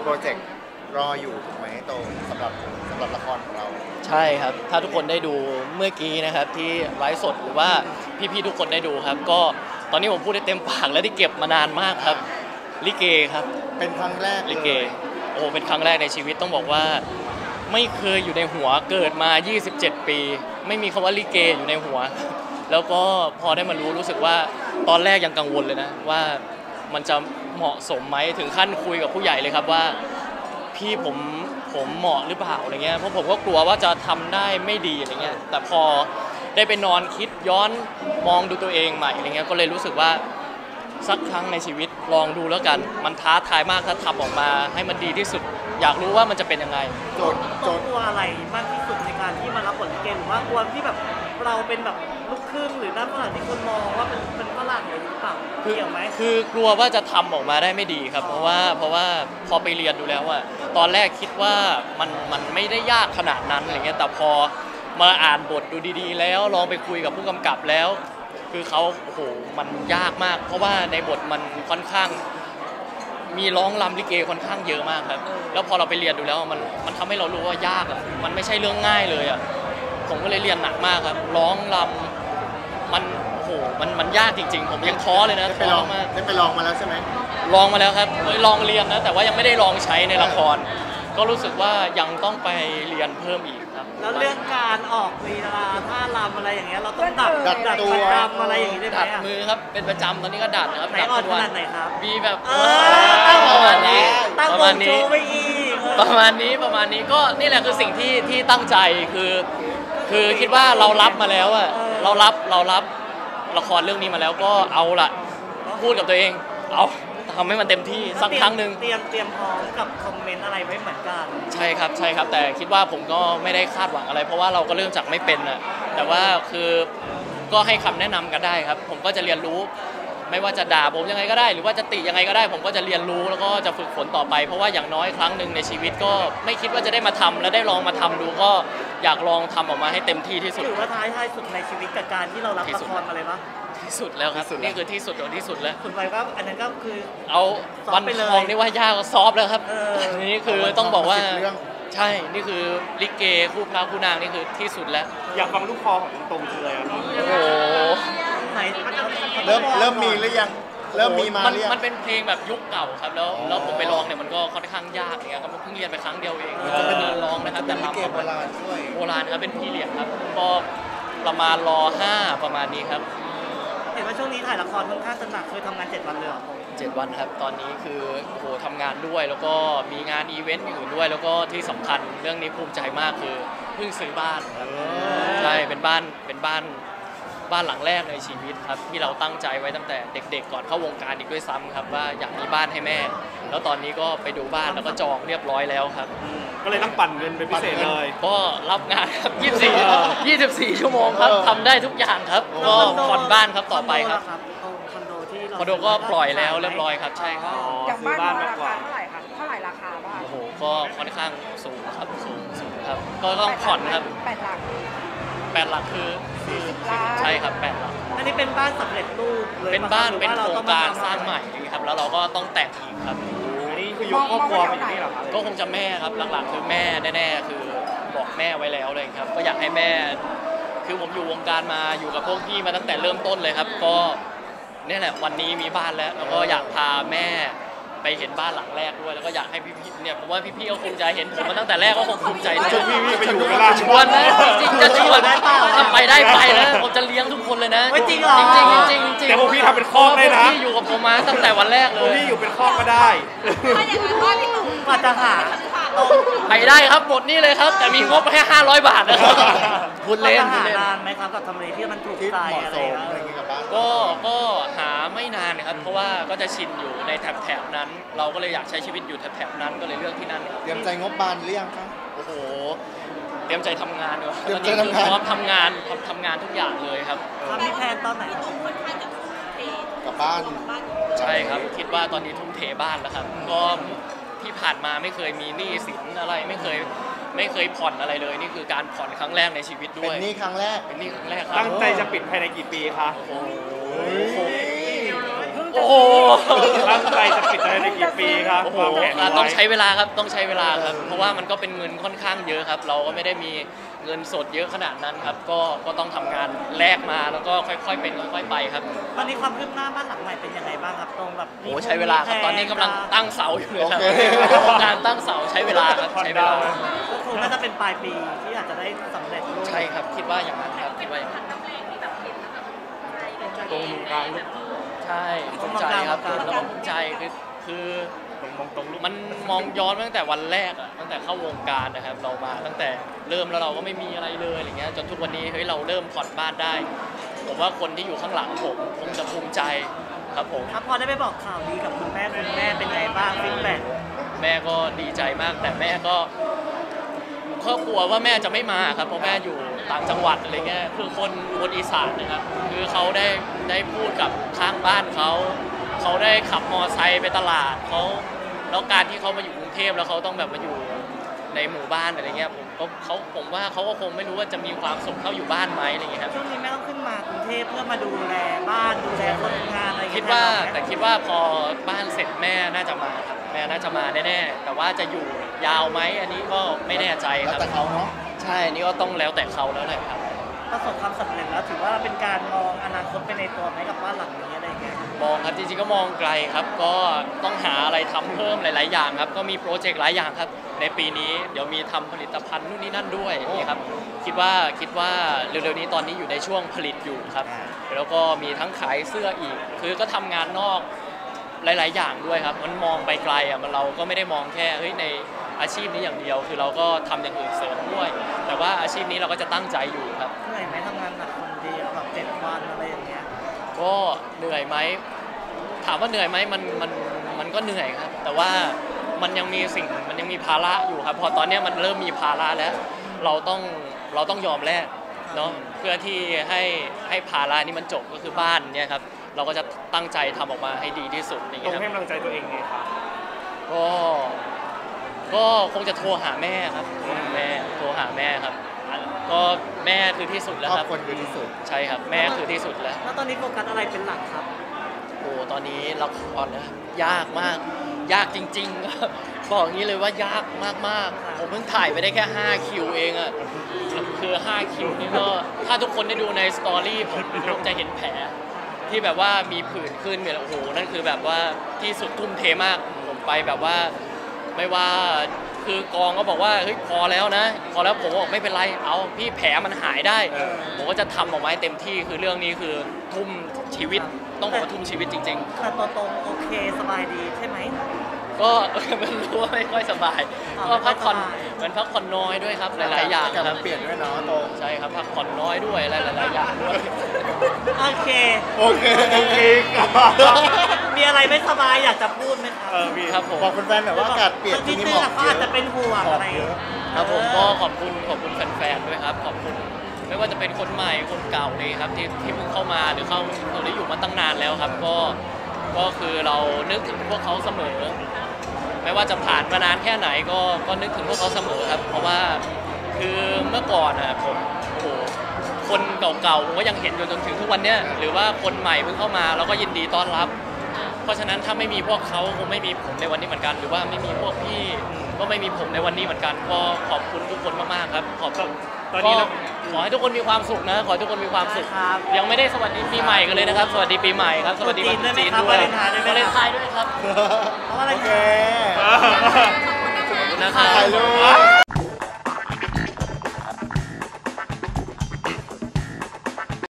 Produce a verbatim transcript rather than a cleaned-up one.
โปรเจกต์รออยู่ถูกไหมโตสำหรับสำหรับละครของเราใช่ครับถ้าทุกคนได้ดูเมื่อกี้นะครับที่ไลฟ์สดหรือว่าพี่ๆทุกคนได้ดูครับก็ตอนนี้ผมพูดได้เต็มปากและที่เก็บมานานมากครับลิเกครับเป็นครั้งแรกลิเกโอ้เป็นครั้งแรกในชีวิตต้องบอกว่าไม่เคยอยู่ในหัวเกิดมายี่สิบเจ็ดปีไม่มีคำว่าลิเกอยู่ในหัวแล้วก็พอได้มารู้รู้สึกว่าตอนแรกยังกังวลเลยนะว่ามันจะเหมาะสมไหมถึงขั้นคุยกับผู้ใหญ่เลยครับว่าพี่ผมผมเหมาะหรือเปล่าอะไรเงี้ยเพราะผมก็กลัวว่าจะทำได้ไม่ดีอะไรเงี้ยแต่พอได้ไปนอนคิดย้อนมองดูตัวเองใหม่อะไรเงี้ยก็เลยรู้สึกว่าสักครั้งในชีวิตลองดูแล้วกันมันท้าทายมากถ้าทำออกมาให้มันดีที่สุดอยากรู้ว่ามันจะเป็นยังไงโจทย์โจทย์กลัวอะไรมากที่สุดในการที่มารับบทลิเกหรือว่ากลัวที่แบบเราเป็นแบบลูกครึ่งหรือหน้าฝรั่งที่คนมองว่าเป็นเป็นฝรั่งหรือเปล่าเกี่ยวไหมคือกลัวว่าจะทำออกมาได้ไม่ดีครับเพราะว่าเพราะว่าพอไปเรียนดูแล้วว่าตอนแรกคิดว่ามันมันไม่ได้ยากขนาดนั้นอะไรเงี้ยแต่พอมาอ่านบทดูดีๆแล้วลองไปคุยกับผู้กำกับแล้วคือเขาโอ้โหมันยากมากเพราะว่าในบทมันค่อนข้างมีร้องรำลิเกค่อนข้างเยอะมากครับแล้วพอเราไปเรียนดูแล้วมันมันทำให้เรารู้ว่ายากอ่ะมันไม่ใช่เรื่องง่ายเลยอ่ะผมก็เลยเรียนหนักมากครับร้องรำมันโอ้โหมันมันยากจริงๆผมยังท้อเลยนะได้ไปลองมาได้ไปลองมาแล้วใช่ไหมลองมาแล้วครับลองเรียนนะแต่ว่ายังไม่ได้ลองใช้ในละครก็รู้สึกว่ายังต้องไปเรียนเพิ่มอีกครับแล้วเรื่องการออกลีลาท่ารำอะไรอย่างเงี้ยเราต้องดัดดัดตัวรำอะไรอย่างงี้ได้ไหมดัดมือครับเป็นประจำตอนนี้ก็ดัดนะครับไหนอ่อนขนาดไหนครับมีแบบประมาณนี้ประมาณนี้ประมาณนี้ประมาณนี้ก็นี่แหละคือสิ่งที่ที่ตั้งใจคือคือคิดว่าเรารับมาแล้วอะเรารับเรารับละครเรื่องนี้มาแล้วก็เอาละพูดกับตัวเองเอาทำให้มันเต็มที่สักครั้งหนึ่งเตรียมเตรียมพร้อมกับคอมเมนต์อะไรไว้เหมือนกันใช่ครับใช่ครับแต่คิดว่าผมก็ไม่ได้คาดหวังอะไรเพราะว่าเราก็เริ่มจากไม่เป็นนะแต่ว่าคือก็ให้คำแนะนำกันได้ครับผมก็จะเรียนรู้ไม่ว่าจะด่าผมยังไงก็ได้หรือว่าจะติยังไงก็ได้ผมก็จะเรียนรู้แล้วก็จะฝึกฝนต่อไปเพราะว่าอย่างน้อยครั้งหนึ่งในชีวิตก็ไม่คิดว่าจะได้มาทำและได้ลองมาทำดูก็อยากลองทำออกมาให้เต็มที่ที่สุดถือว่าท้ายท้ายสุดในชีวิตกับการที่เรารับละครมาเลยปะที่สุดแล้วครับนี่คือที่สุดของที่สุดแล้วคุณไปว่าอันนั้นก็คือเอาวันทองนี่ว่ายากก็ซอฟแล้วครับนี่คือต้องบอกว่าใช่นี่คือลิเกคู่พระคู่นางนี่คือที่สุดแล้วอยากฟังลูกคอของตรงๆเลยครับโอ้โหไหนเริ่มเริ่มมีหรือยังเริ่มมีมาหรือยังมันเป็นเพลงแบบยุคเก่าครับแล้วแล้วผมไปร้องเนี่ยมันก็ค่อนข้างยากอย่างเงี้ยครับเพิ่งเรียนไปครั้งเดียวเองเป็นร้องนะครับแต่ลิเกโบราณด้วยโบราณครับเป็นพีเรียดครับก็ประมาณรอห้าประมาณนี้ครับเห็นว่าช่วงนี้ถ่ายละครค่อนข้างจะหนักเคยทำงานเจ็ดวันเลยเหรอเจ็ดวันครับตอนนี้คือโหทำงานด้วยแล้วก็มีงานอีเวนต์อื่นด้วยแล้วก็ที่สำคัญเรื่องนี้ภูมิใจมากคือเพิ่งซื้อบ้านครับใช่เป็นบ้านเป็นบ้านบ้านหลังแรกในชีวิตครับที่เราตั้งใจไว้ตั้งแต่เด็กๆก่อนเข้าวงการอีกด้วยซ้ำครับว่าอยากมีบ้านให้แม่แล้วตอนนี้ก็ไปดูบ้านแล้วก็จองเรียบร้อยแล้วครับก็เลยต้องปั่นเงินเป็นพิเศษเลยก็รับงานครับยี่สิบสี่ ยี่สิบสี่ชั่วโมงครับทำได้ทุกอย่างครับก็ผ่อนบ้านครับต่อไปครับคอนโดที่คอนโดก็ปล่อยแล้วเรียบร้อยครับใช่ครับอย่างบ้านราคาเท่าไหร่คะเท่าไหร่ราคาบ้านโอ้โหก็ค่อนข้างสูงครับสูงสูงครับก็ต้องผ่อนครับแปดหลักแปดหลักคือใช่ครับแปดหลักอันนี้เป็นบ้านสำเร็จรูปเลยเป็นบ้านเป็นโครงการสร้างใหม่ครับแล้วเราก็ต้องแต่งอีกครับอันนี้คือยกครอบครัวมาอยู่นี่หรอครับก็คงจะแม่ครับหลักๆคือแม่แน่ๆคือบอกแม่ไว้แล้วเลยครับก็อยากให้แม่คือผมอยู่วงการมาอยู่กับพวกพี่มาตั้งแต่เริ่มต้นเลยครับก็นี่แหละวันนี้มีบ้านแล้วแล้วก็อยากพาแม่ไปเห็นบ้านหลังแรกด้วยแล้วก็อยากให้พี่ๆเนี่ยผมว่าพี่ๆก็คงจะเห็นผมมาตั้งแต่แรกก็คงภูมิใจชวนพี่ๆไปอยู่กันล่ะชวนนะจริงจะชวนถ้าไปได้ไปนะผมจะเลี้ยงทุกคนเลยนะจริงเหรอจริงจริงจริงจริงแต่พวกพี่ทำเป็นคอกได้นะพี่อยู่กับผมมาตั้งแต่วันแรกเลยพี่อยู่เป็นคอกก็ได้ถ้าอย่างนั้นว่าพี่ตุ้มมาจะหาไปได้ครับหมดนี่เลยครับแต่มีงบแค่ห้าร้อยบาทนะครับพูดเล่นพูดเล่นนานไหมครับกับทำเลที่มันถูกใจอะไรก็ก็หาไม่นานนะครับเพราะว่าก็จะชินอยู่ในแถบๆนั้นเราก็เลยอยากใช้ชีวิตอยู่แถบๆนั้นก็เลยเลือกที่นั่นเตรียมใจงบบานหรือยังครับโอ้โหเตรียมใจทำงานด้วยเตรียมใจทำงานพร้อมทำงานทำงานทุกอย่างเลยครับมีแผนตอนไหนกับบ้านใช่ครับคิดว่าตอนนี้ทุ่มเทบ้านแล้วครับก็ที่ผ่านมาไม่เคยมีหนี้สินอะไรไม่เคยไม่เคยผ่อนอะไรเลยนี่คือการผ่อนครั้งแรกในชีวิตด้วยเป็นหนี้ครั้งแรกเป็นหนี้ครั้งแรกครับตั้งใจจะปิดภายในกี่ปีคะโอ้โหโอ้โหตั้งใจจะปิดภายในกี่ปีครับโอ้โหวางแผนอ่ะไว้ต้องใช้เวลาครับต้องใช้เวลาครับเพราะว่ามันก็เป็นเงินค่อนข้างเยอะครับ เราก็ไม่ได้มีเงินสดเยอะขนาดนั้นครับก็ก็ต้องทำงานแลกมาแล้วก็ค่อยๆเป็นค่อยๆไปครับตอนนี้ความคืบหน้าบ้านหลังใหม่เป็นยังไงบ้างครับตรงแบบโอ้ใช้เวลาครับตอนนี้กำลังตั้งเสาอยู่เลยครับโอเคการตั้งเสาใช้เวลาครับใช้เวลาก็คงน่าจะเป็นปลายปีที่อาจจะได้สำเร็จรูปใช่ครับคิดว่าอย่างนั้นครับคิดว่าอย่างนั้นตรงกลางลูกใช่ภูมิใจครับแล้วก็ภูมิใจคือคือตรงมองตรงลูกมันมองย้อนตั้งแต่วันแรกอะตั้งแต่เข้าวงการนะครับเรามาตั้งแต่เริ่มแล้วเราก็ไม่มีอะไรเลยอะไรเงี้ยจนทุกวันนี้เฮ้ยเราเริ่มผ่อนบ้านได้ ผมว่าคนที่อยู่ข้างหลังผมคงจะภูมิใจครับผมครับพอได้ไปบอกข่าวดีกับคุณแม่คุณแม่เป็นไงบ้างฟีดแบ็กแม่ก็ดีใจมากแต่แม่ก็ครอบครัวว่าแม่จะไม่มาครับเพราะแม่อยู่ต่างจังหวัดอะไรเงี้ยคือคนคนอีสานนะครับคือเขาได้ได้พูดกับข้างบ้านเขาเขาได้ขับมอไซค์ไปตลาดเขาแล้วการที่เขามาอยู่กรุงเทพแล้วเขาต้องแบบมาอยู่ในหมู่บ้านอะไรเงี้ยผมก็เขาผมว่าเขาก็คงไม่รู้ว่าจะมีความสุขเท่าอยู่บ้านไหมอะไรเงี้ยครับช่วงนี้แม่ต้องขึ้นมากรุงเทพเพื่อมาดูแลบ้านดูแลคนงานอะไรอย่งคิเงี้ดยว่าแทนเรไหมแต่คิดว่าพอบ้านเสร็จแม่น่าจะมาครับแม่น่าจะมาแน่ๆแต่ว่าจะอยู่ยาวไหมอันนี้ก็ไม่แน่ใจคแล้วรับแต่เขาเนาะใช่อันนี่ก็ต้องแล้วแต่เขาแล้วแหละครับประสบความสำเร็จแล้วถือว่าเป็นการมองอนาคตไปในตัวไหมกับบ้านหลังนี้อะไรอย่างเงี้ยมองครับจริงๆก็มองไกลครับก็ต้องหาอะไรทำเพิ่มหลายๆอย่างครับก็มีโปรเจกต์หลายอย่างครับในปีนี้เดี๋ยวมีทำผลิตภัณฑ์นู่นนี่นั่นด้วยอย่างนี่ครับคิดว่าคิดว่าเร็วๆนี้ตอนนี้อยู่ในช่วงผลิตอยู่ครับแล้วก็มีทั้งขายเสื้ออีก คือก็ทำงานนอกหลาย ๆ อย่างด้วยครับมันมองไปไกลอ่ะมันเราก็ไม่ได้มองแค่เฮ้ยในอาชีพนี้อย่างเดียว คือเราก็ทำอย่างอื่นเสริมด้วย แต่ว่าอาชีพนี้เราก็จะตั้งใจอยู่ครับเหนื่อยไหมทำงานหนักคนเดียวแบบเจ็ดวันอะไรอย่างเงี้ยก็เหนื่อยไหมถามว่าเหนื่อยไหมมันมันมันก็เหนื่อยครับ แต่ว่ามันยังมีสิ่งมันยังมีภาระอยู่ครับพอตอนเนี้ยมันเริ่มมีภาระแล้ว เราต้องเราต้องยอมแลกเนาะเพื่อที่ให้ให้ภาระนี้มันจบก็คือบ้านเนี่ยครับเราก็จะตั้งใจทำออกมาให้ดีที่สุดอย่างตรงเงี้ยคให้รับกำลังใจตัวเองไงครับก็ก็คงจะโทรหาแม่ครับโทรหาแม่โทรหาแม่ครับ ก็แม่คือที่สุดแล้วครอครับ บครัวคือที่สุดใช่ครับแม่คือที่สุดแล้วแล้วตอนนี้โฟกัสอะไรเป็นหลักครับโอ้ตอนนี้ละครนะยากมาก ยากจริงๆครับบอกอย่างนี้เลยว่ายากมากๆ ผมเพิ่งถ่ายไปได้แค่ห้าคิวเองอะคือห้าคิวนี่ก็ถ้าทุกคนได้ดูในสตอรี่ผมผมจะเห็นแผลที่แบบว่ามีผื่นขึ้นเนี่ยโอ้โหนั่นคือแบบว่าที่สุดทุ่มเทมากผมไปแบบว่าไม่ว่าคือกองก็บอกว่าเฮ้ยพอแล้วนะ พอแล้วผมบอกไม่เป็นไรเอาพี่แผลมันหายได้เออผมก็จะทำออกมาให้เต็มที่คือเรื่องนี้คือทุ่มชีวิตต้องบอกว่าทุ่มชีวิตจริงแต่ตัวตรงโอเคสบายดีใช่ไหมๆ ก็ ไม่รู้ว่าไม่ค่อยสบายอ๋อก็พักผ่อนไม่สบายเหมือนพักผ่อนน้อยด้วยครับหลายๆอย่างแต่คมัรับนเปลี่ยนด้วยเนาะตรงใช่ครับพักผ่อนน้อยด้วยอะไรหลายๆอย่างด้วยโอเคโอเคโอเคครับมีอะไรไม่สบายอยากจะพูดไหมครับเออพี่ครับผมบอกแฟนๆหน่อยว่าอากาศเปลี่ยนสักที่นิดนี่นึหมงอกอะเขาเยอาจอะจะเป็นห่วงหมอกอะไรเยอะครับผมเอก็อขอบคุณขอบคุณแฟนๆด้วยครับขอบคุณไม่ว่าจะเป็นคนใหม่คนเก่าเลยครับที่ที่เพิ่งเข้ามาหรือเข้าหรืออยู่มาตั้งนานแล้วครับ ก็ก็คือเรานึกถึงพวกเขาเสมอ ไม่ว่าจะผ่านมานานแค่ไหนก็ก็นึกถึงพวกเขาเสมอครับ เพราะว่าคือเมื่อก่อนนะผมโอ้โหคนเก่าๆผมก็ยังเห็นจนจนถึงทุกวันเนี้ยหรือว่าคนใหม่เพิ่งเข้ามาเราก็ยินดีต้อนรับ เพราะฉะนั้นถ้าไม่มีพวกเขาคงไม่มีผมในวันนี้เหมือนกัน หรือว่าไม่มีพวกพี่ก็ไม่มีผมในวันนี้เหมือนกัน ก็ขอบคุณทุกคนมากๆครับ ขอบคุณตอนนี้ก็เราขอให้ทุกคนมีความสุขนะ ขอให้ทุกคนมีความสุขครับยังไม่ได้สวัสดีปีใหม่กันเลยนะครับ สวัสดีปีใหม่ครับ สวัสดีวันตรุษจีนด้วยวาเลนไทน์ด้วยไหมครับวาเลนไทน์ด้วยครับเพราะอะไรโอเคครับขอบคุณนะครับถ่ายรูป